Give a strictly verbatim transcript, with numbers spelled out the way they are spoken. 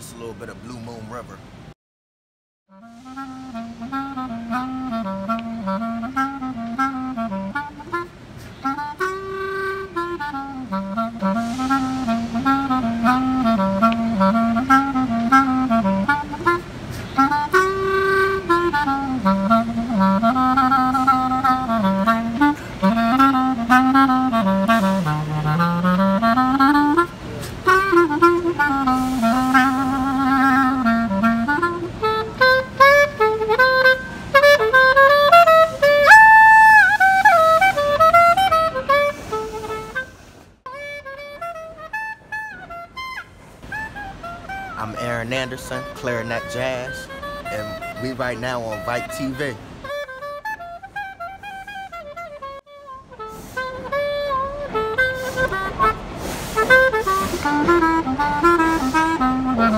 Just a little bit of Blue Moon River. I'm Aaron Anderson, Clarinet Jazz, and we right now on Vibe T V.